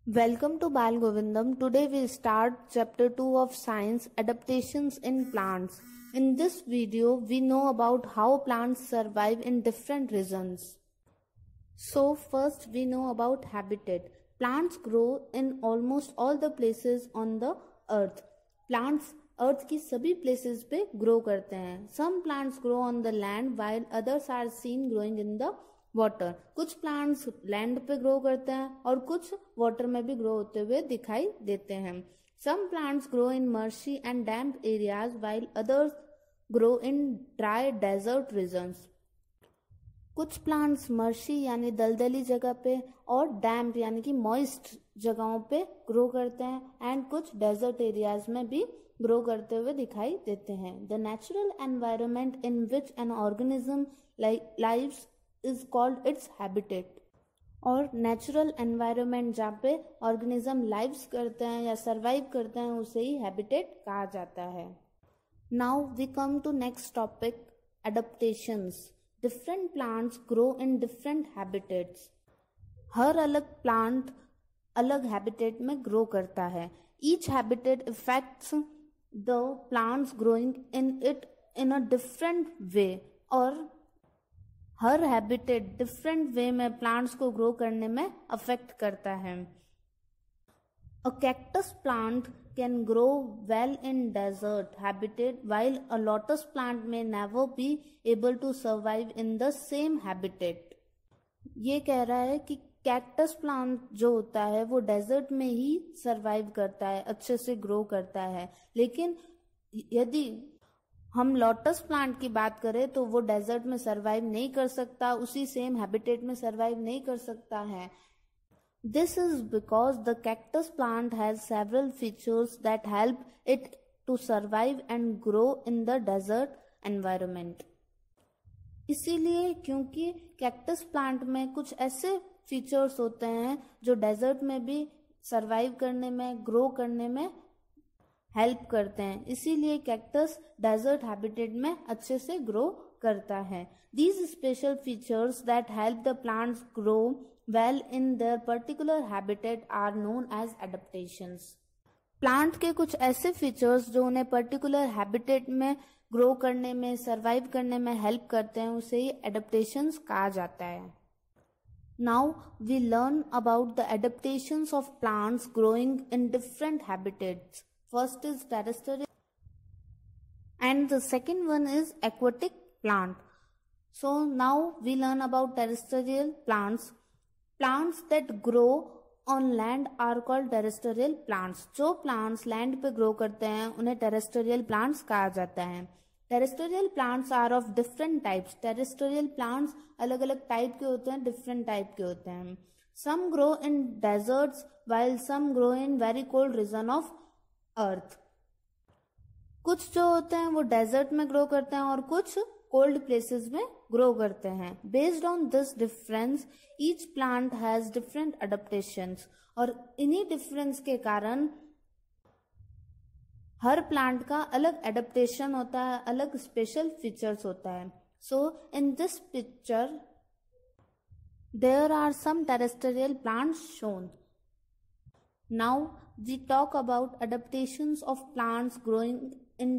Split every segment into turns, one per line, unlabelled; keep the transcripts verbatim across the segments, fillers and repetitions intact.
Welcome to Bal Govindam. Today we start chapter two of science, adaptations in plants. In this video we know about how plants survive in different regions. So first we know about habitat. Plants grow in almost all the places on the earth. Plants earth की सभी places पे grow करते हैं. Some plants grow on the land while others are seen growing in the water. कुछ plants land पे grow करते हैं और कुछ वाटर में भी ग्रो होते हुए दिखाई देते हैं. Some plants grow in marshy and damp areas while others grow in dry desert regions. कुछ प्लांट्स मर्शी यानी दलदली जगह पे और डैम्प यानी कि मॉइस्ट जगहों पे ग्रो करते हैं एंड कुछ डेजर्ट एरियाज में भी ग्रो करते हुए दिखाई देते हैं. The natural environment in which an organism lives is called its habitat. और नेचुरल एनवायरनमेंट जहाँ पे ऑर्गेनिज्म लाइव्स करते हैं या सरवाइव करते हैं उसे ही हैबिटेट कहा जाता है. Now we come to next topic, adaptations. Different plants grow in different habitats. हर अलग प्लांट अलग हैबिटेट में ग्रो करता है. Each habitat affects the plants growing in it in a different way. और हर हैबिटेट डिफरेंट वे में plants को ग्रो करने में अफेक्ट करता है. A cactus plant can grow well in desert habitat while a lotus plant may never be able to survive in the same habitat. ये कह रहा है कि कैक्टस प्लांट जो होता है वो डेजर्ट में ही सर्वाइव करता है, अच्छे से ग्रो करता है. लेकिन यदि हम लोटस प्लांट की बात करें तो वो डेजर्ट में सरवाइव नहीं कर सकता, उसी सेम हैबिटेट में सरवाइव नहीं कर सकता है. This is because the cactus plant has several features that help it to survive and grow in the desert environment. इसीलिए क्योंकि कैक्टस प्लांट में कुछ ऐसे फीचर्स होते हैं जो डेजर्ट में भी सरवाइव करने में, ग्रो करने में हेल्प करते हैं, इसीलिए कैक्टस डेजर्ट हैबिटेट में अच्छे से ग्रो करता है. These special features that help the plants grow well in their particular habitat are known as adaptations. Plant के कुछ ऐसे फीचर्स जो उन्हें पर्टिकुलर हैबिटेट में ग्रो करने में, सर्वाइव करने में हेल्प करते हैं, उसे ही एडेप्टेशंस कहा जाता है. Now we learn about the adaptations of plants growing in different habitats. First is terrestrial and the second one is aquatic plant. So now we learn about terrestrial plants. Plants that grow on land are called terrestrial plants. जो plants land पे grow करते हैं उन्हें terrestrial plants कहा जाता है. Terrestrial plants are of different types. Terrestrial plants अलग अलग type के होते हैं, different type के होते हैं. Some grow in deserts while some grow in very cold region of अर्थ. कुछ जो होते हैं वो डेजर्ट में ग्रो करते हैं और कुछ कोल्ड प्लेसेस में ग्रो करते हैं. Based on this difference each plant has different adaptations. और इन्हीं डिफरेंस के कारण हर प्लांट का अलग एडेप्टेशन होता है, अलग स्पेशल फीचर्स होता है. So in this picture there are some terrestrial plants shown. Now we talk about adaptations of plants growing in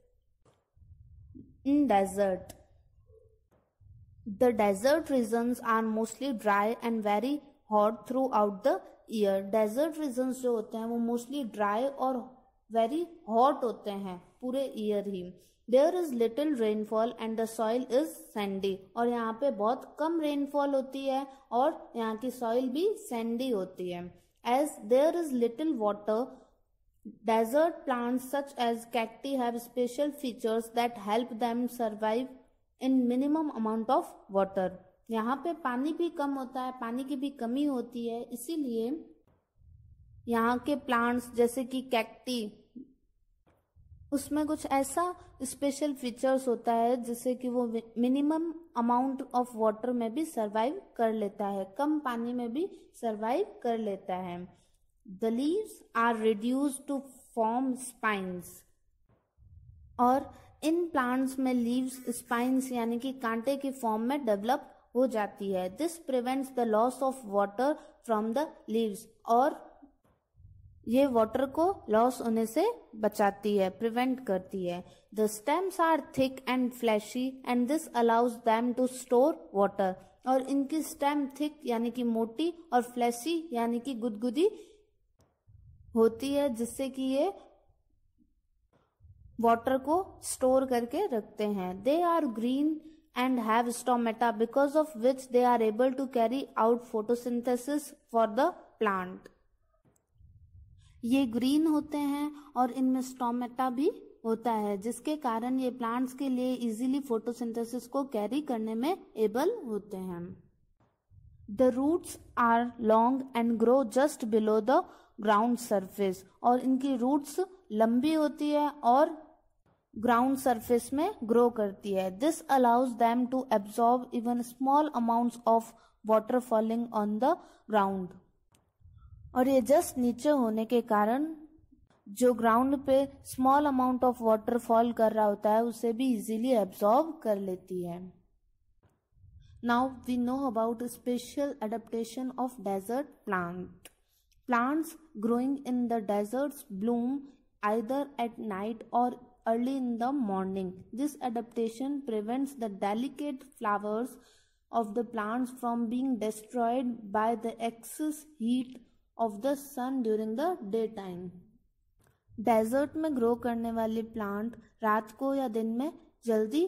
in desert. The desert regions are mostly dry and very hot throughout the year. Desert regions जो होते हैं वो mostly dry और very hot होते हैं पूरे year he. There is little rainfall and the soil is sandy. और यहाँ पे बहुत कम rainfall होती है और यहाँ की soil भी sandy होती है. As there is little water, desert plants such as cacti have special features that help them survive in minimum amount of water. यहाँ पे पानी भी कम होता है, पानी की भी कमी होती है, इसीलिए यहाँ के प्लांट्स जैसे कि कैक्टी उसमें कुछ ऐसा स्पेशल फीचर्स होता है जिससे कि वो मिनिमम अमाउंट ऑफ वाटर में भी सरवाइव कर लेता है, कम पानी में भी सरवाइव कर लेता है. The leaves are reduced to form spines. और इन प्लांट्स में लीव्स स्पाइन्स यानी कि कांटे की फॉर्म में डेवलप हो जाती है. This prevents the loss of water from the leaves. और ये वाटर को लॉस होने से बचाती है, प्रिवेंट करती है। The stems are thick and fleshy and this allows them to store water. और इनकी स्टेम थिक यानी कि मोटी और फ्लैशी यानी कि गुदगुदी होती है, जिससे कि ये वाटर को स्टोर करके रखते हैं। They are green and have stomata because of which they are able to carry out photosynthesis for the plant. ये ग्रीन होते हैं और इनमें स्टोमेटा भी होता है, जिसके कारण ये प्लांट्स के लिए इजीली फोटोसिंथेसिस को कैरी करने में एबल होते हैं। The roots are long and grow just below the ground surface. और इनकी रूट्स लंबी होती है और ग्राउंड सरफेस में ग्रो करती है। This allows them to absorb even small amounts of water falling on the ground. और ये जस्ट नीचे होने के कारण जो ग्राउंड पे small amount of water fall कर रहा होता है उसे भी इजीली एब्सॉर्ब कर लेती है। Now we know about special adaptation of desert plant. Plants growing in the deserts bloom either at night or early in the morning. This adaptation prevents the delicate flowers of the plants from being destroyed by the excess heat of the sun during the daytime. Desert में grow करने वाले plant रात को या दिन में जल्दी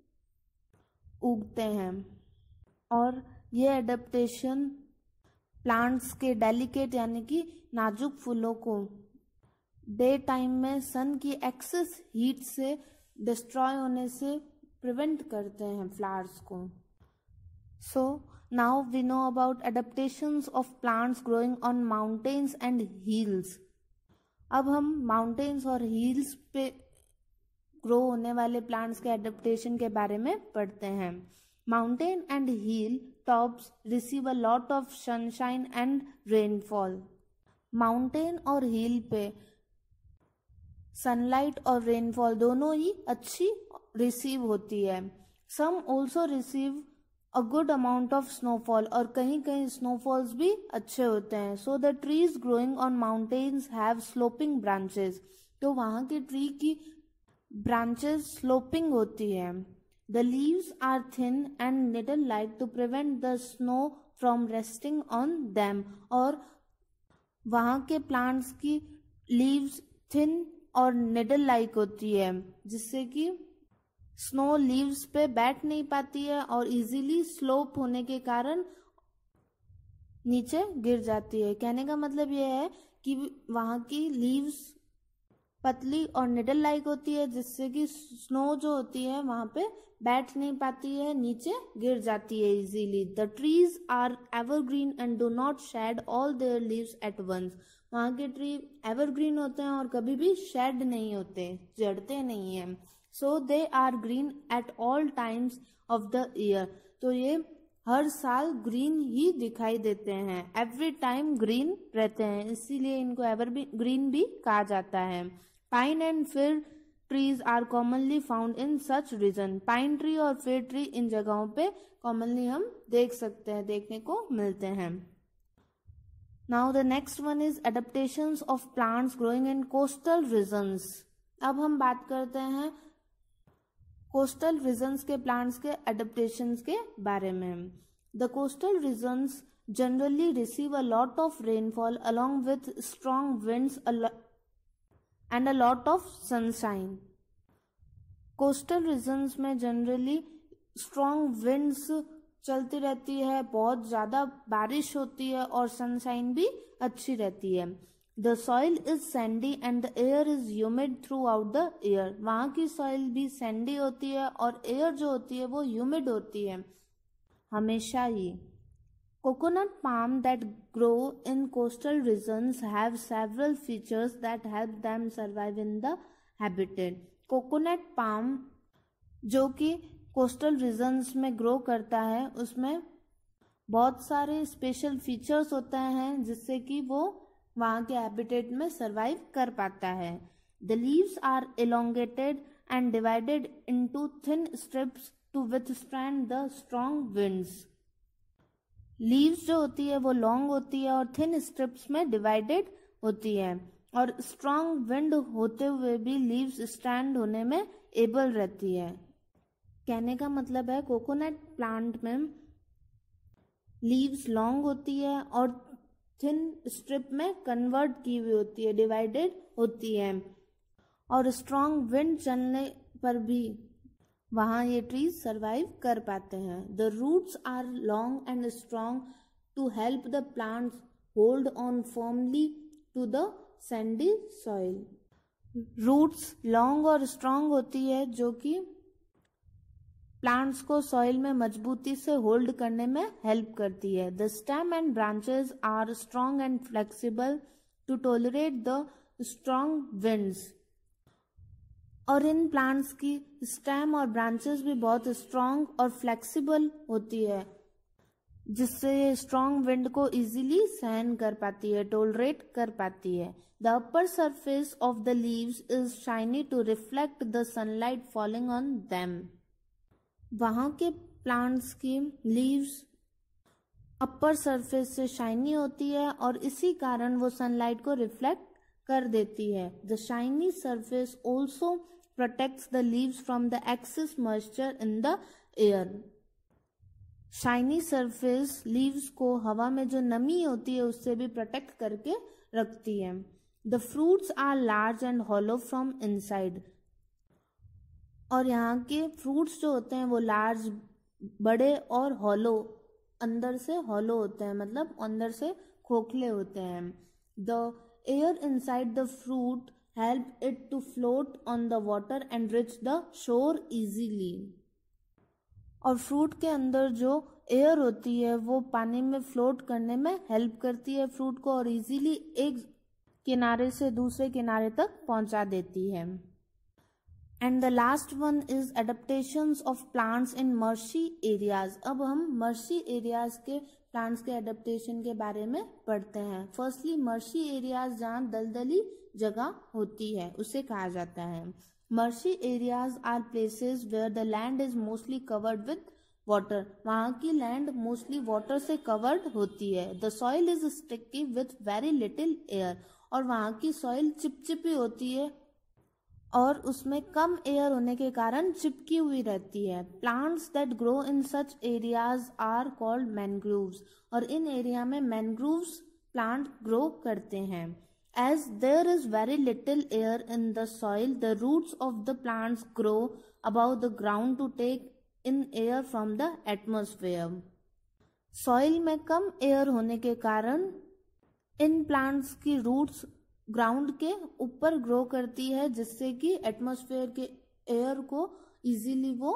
उगते हैं और ये एडेप्टेशन प्लांट्स के डेलिकेट यानी कि नाजुक फूलों को डे टाइम में सन की एक्सेस हीट से डिस्ट्रॉय होने से प्रिवेंट करते हैं फ्लावर्स को। So now we know about adaptations of plants growing on mountains and hills. अब हम माउंटेन्स और हिल्स पे ग्रो होने वाले प्लांट्स के एडेप्टेशन के बारे में पढ़ते हैं। Mountain and hill tops receive a lot of sunshine and rainfall. Mountain और हिल पे सनलाइट और रेनफॉल दोनों ही अच्छी रिसीव होती है। Some also receive a good amount of snowfall. और कहीं कहीं स्नोफॉल्स भी अच्छे होते हैं। So the trees growing on mountains have sloping branches. तो वहाँ की ट्री की ब्रांचेस स्लोपिंग होती है। The leaves are thin and needle like to prevent the snow from resting on them. और वहाँ के प्लांट्स की लीव्स थिन और निडल लाइक होती है, जिससे कि स्नो लीव्स पे बैठ नहीं पाती है और इजीली स्लोप होने के कारण नीचे गिर जाती है। कहने का मतलब यह है कि वहाँ की लीव्स पतली और निडल लाइक होती है, जिससे कि स्नो जो होती है वहाँ पे बैठ नहीं पाती है, नीचे गिर जाती है easily. The trees are evergreen and do not shed all their leaves at once. वहाँ के ट्री एवरग्रीन होते हैं और कभी भी शेड नहीं होते, जड़ते नहीं हैं। So they are green at all times of the year. तो ये हर साल ग्रीन ही दिखाई देते हैं, एवरी टाइम ग्रीन रहते हैं, इसीलिए इनको एवरग्रीन भी कहा जाता है। Pine and fir trees are commonly found in such region. Pine tree और फिर ट्री इन जगहों पे कॉमनली हम देख सकते हैं, देखने को मिलते हैं। Now the next one is adaptations of plants growing in coastal regions. अब हम बात करते हैं कोस्टल रीजन्स के प्लांट्स के एडेप्टेशंस के बारे में। The coastal regions generally receive a lot of rainfall along with strong winds and a lot of sunshine. Coastal regions में जनरली स्ट्रॉन्ग विंड्स चलती रहती है, बहुत ज़्यादा बारिश होती है और सनशाइन भी अच्छी रहती है। The soil is sandy and the air is humid throughout the year. वहाँ की सॉइल भी सैंडी होती है और एयर जो होती है वो ह्यूमिड होती है हमेशा ही। Coconut palm that grow in coastal regions have several features that help them survive in the habitat. Coconut palm जो कि कोस्टल रीजन्स में ग्रो करता है उसमें बहुत सारे स्पेशल फीचर्स होते हैं जिससे कि वो वहाँ के हैबिटेट में सरवाइव कर पाता है। The leaves are elongated and divided into thin strips to withstand the strong winds. Leaves जो होती है वो लॉन्ग होती है और थिन स्ट्रिप्स में डिवाइडेड होती है और स्ट्रॉन्ग विंड होते हुए भी लीव्स स्टैंड होने में एबल रहती है। कहने का मतलब है कोकोनट प्लांट में लीव्स लॉन्ग होती है और थिन स्ट्रिप में कन्वर्ट की हुई होती है, डिवाइडेड होती है, और स्ट्रॉन्ग विंड चलने पर भी वहाँ ये ट्रीज सर्वाइव कर पाते हैं। The roots are long and strong to help the plants hold on firmly to the sandy soil. Roots long और स्ट्रॉन्ग होती है जो कि प्लांट्स को सॉइल में मजबूती से होल्ड करने में हेल्प करती है। The stem and branches are strong and flexible to tolerate the strong winds. और इन प्लांट्स की स्टेम और ब्रांचेस भी बहुत स्ट्रॉन्ग और फ्लेक्सिबल होती है, जिससे ये स्ट्रॉन्ग विंड को इजीली सहन कर पाती है, टॉलरेट कर पाती है। The upper surface of the leaves is shiny to reflect the sunlight falling on them. वहाँ के प्लांट्स की लीव्स अपर सरफेस से शाइनी होती है और इसी कारण वो सनलाइट को रिफ्लेक्ट कर देती है। The shiny surface also protects the leaves from the excess moisture in the air. Shiny surface leaves को हवा में जो नमी होती है उससे भी प्रोटेक्ट करके रखती है। The fruits are large and hollow from inside. और यहाँ के फ्रूट्स जो होते हैं वो लार्ज, बड़े और हॉलो, अंदर से हॉलो होते हैं, मतलब अंदर से खोखले होते हैं। The air inside the fruit help it to float on the water and reach the shore easily. और फ्रूट के अंदर जो एयर होती है वो पानी में फ्लोट करने में हेल्प करती है फ्रूट को और इजीली एक किनारे से दूसरे किनारे तक पहुंचा देती है। And the last one is adaptations of plants in marshy areas. अब हम मर्शी एरियाज के प्लांट्स के एडेप्टेशन के बारे में पढ़ते हैं। फर्स्टली मर्शी एरियाज जहाँ दलदली जगह होती है उसे कहा जाता है। Marshy areas are places where the land is mostly covered with water. वहाँ की लैंड मोस्टली वाटर से कवर्ड होती है। The soil is sticky with very little air. और वहाँ की सॉइल चिपचिपी होती है और उसमें कम एयर होने के कारण चिपकी हुई रहती है। Plants that grow in such areas are called mangroves. और इन एरिया में मैनग्रोव्स प्लांट ग्रो करते हैं। As there is very little air in the soil, the roots of the plants grow above the ground to take in air from the atmosphere. Soil में कम air होने के कारण इन plants की roots ground के ऊपर ग्रो करती है, जिससे कि एटमॉस्फेयर के एयर को इजीली वो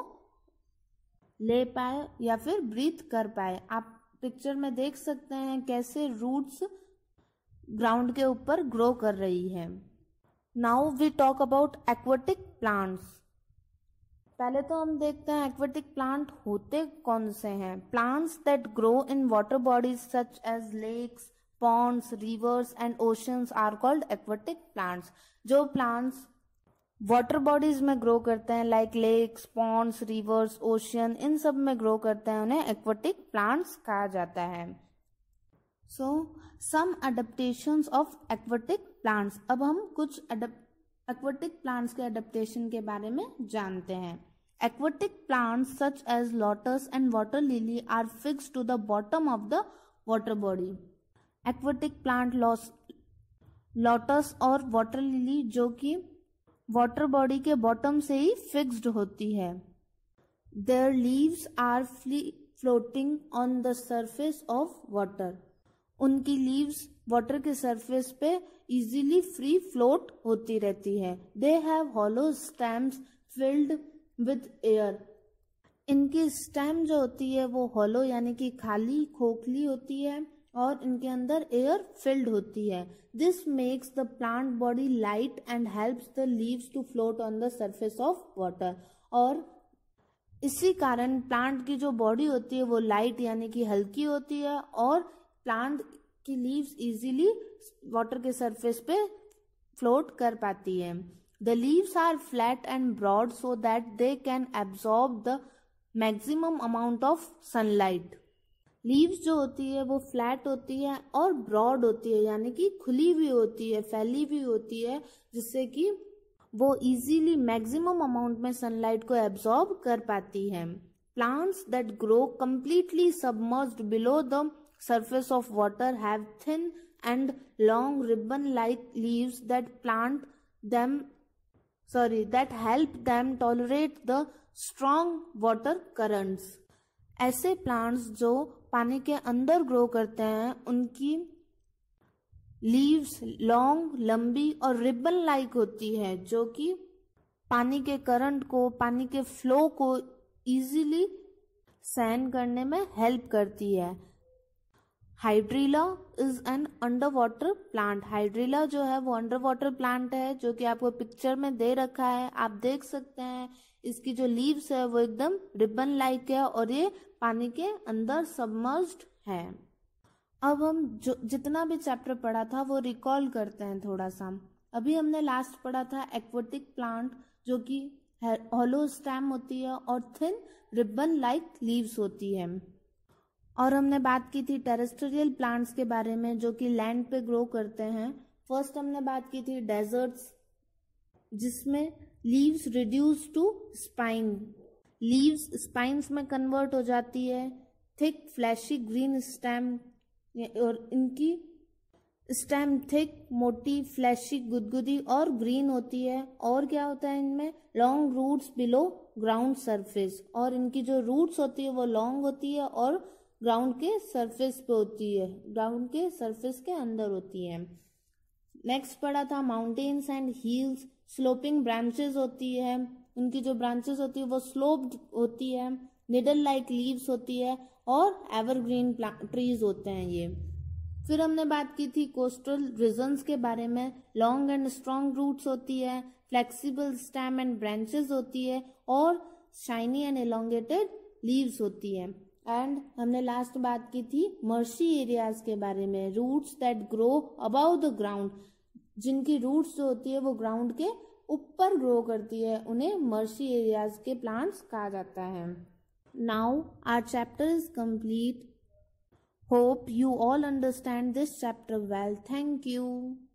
ले पाए या फिर ब्रीथ कर पाए। आप पिक्चर में देख सकते हैं कैसे रूट्स ग्राउंड के ऊपर ग्रो कर रही है। Now we talk about aquatic plants. पहले तो हम देखते हैं एक्वेटिक प्लांट होते कौन से हैं। Plants that grow in water bodies such as lakes, ponds, rivers and oceans are called aquatic plants। जो plants वाटर बॉडीज में ग्रो करते हैं like lakes, ponds, rivers, ocean, इन सब में ग्रो करते हैं, उन्हें एक्वेटिक प्लांट्स कहा जाता है। So some adaptations of aquatic plants. अब हम कुछ एक्वेटिक प्लांट्स के अडेप्टेशन के बारे में जानते हैं। Aquatic plants such as lotus and water lily are fixed to the bottom of the water body. Aquatic plant lotus और वाटर लिली जो कि वाटर बॉडी के बॉटम से ही फिक्स्ड होती है। There leaves are floating on the surface of water. उनकी leaves water के surface पे इजीली फ्री फ्लोट होती रहती है। They have hollow stems filled with air. इनकी स्टेम जो होती है वो हॉलो यानी कि खाली, खोखली होती है और इनके अंदर एयर फिल्ड होती है। This makes the plant body light and helps the leaves to float on the surface of water. और इसी कारण प्लांट की जो बॉडी होती है वो लाइट यानी कि हल्की होती है और प्लांट की लीव्स इजीली वाटर के सरफेस पे फ्लोट कर पाती है। The leaves are flat and broad so that they can absorb the maximum amount of sunlight. Leaves जो होती है वो फ्लैट होती है और ब्रॉड होती है, यानी कि खुली हुई होती है, फैली हुई होती है, जिससे कि वो इजीली मैक्सिमम अमाउंट में सनलाइट को एब्जॉर्ब कर पाती है। Plants that grow completely submerged below the surface of water have thin and long ribbon-like leaves that plant them sorry that help them tolerate the strong water currents. ऐसे plants जो पानी के अंदर grow करते हैं उनकी लीव्स लॉन्ग, लंबी और रिबन लाइक होती है, जो कि पानी के करंट को, पानी के फ्लो को इजीली सहन करने में हेल्प करती है। Hydrilla is an under water plant. Hydrilla जो है वो अंडर वाटर प्लांट है, जो कि आपको पिक्चर में दे रखा है, आप देख सकते हैं। इसकी जो लीव्स है वो एकदम रिबन लाइक है और ये पानी के अंदर सबमर्ज्ड है। अब हम जो जितना भी चैप्टर पढ़ा था वो रिकॉल करते हैं थोड़ा सा। अभी हमने लास्ट पढ़ा था एक्वेटिक प्लांट, जो कि हॉलो स्टेम होती है और थिन रिबन लाइक लीव्स होती है। और हमने बात की थी टेरेस्ट्रियल प्लांट्स के बारे में, जो कि लैंड पे ग्रो करते हैं। फर्स्ट हमने बात की थी डेजर्ट्स, जिसमें leaves reduce to spine, leaves spines में कन्वर्ट हो जाती है। थिक फ्लैशी ग्रीन स्टेम, और इनकी स्टेम थिक, मोटी, फ्लैशी, गुदगुदी और ग्रीन होती है। और क्या होता है इनमें, long roots below ground surface, और इनकी जो रूट्स होती है वो लॉन्ग होती है और ग्राउंड के सरफेस पे होती है, ग्राउंड के सरफेस के अंदर होती है। नेक्स्ट पढ़ा था mountains and hills, sloping branches होती है, उनकी जो ब्रांचेस होती है वो स्लोप्ड होती है, निडल लाइक लीव्स होती है और एवरग्रीन ट्रीज होते हैं ये। फिर हमने बात की थी कोस्टल रीजन्स के बारे में। लॉन्ग एंड स्ट्रॉन्ग रूट्स होती है, फ्लेक्सिबल स्टेम एंड ब्रांचेस होती है और शाइनी एंड एलोंगेटेड लीव्स होती है। एंड हमने लास्ट बात की थी मर्शी एरियाज के बारे में, roots that grow above the ground, जिनकी रूट्स जो होती है वो ग्राउंड के ऊपर ग्रो करती है, उन्हें मर्शी एरियाज के प्लांट्स कहा जाता है। Now our chapter is complete. Hope you all understand this chapter well. Thank you.